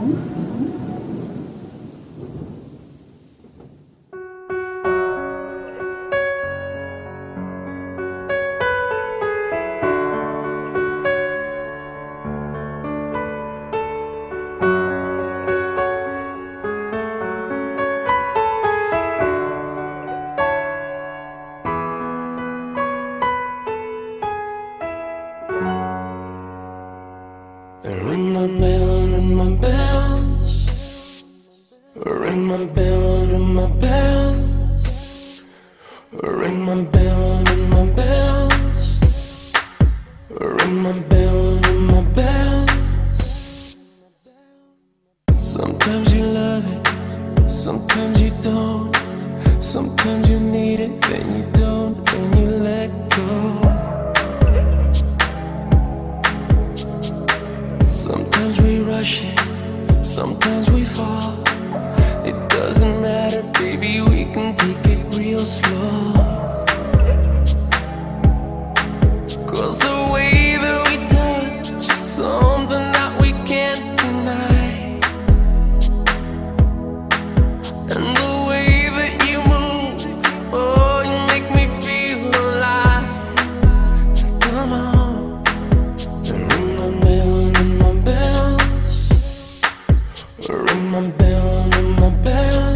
Ring my bell, ring my bells. Ring my bell, ring my bells. Ring my bell, ring my bells. Ring my bell, ring my bells. Sometimes you love it, sometimes you don't. Sometimes you need it, then you don't, and you let go. Sometimes we rush it, sometimes we fall. It doesn't matter, baby, we can take it real slow. 'Cause the way that we touch is something that we can't deny. And the way that you move, oh, you make me feel alive. Come on, ring my bell, ring my bell. Ring my bell, ring my bell.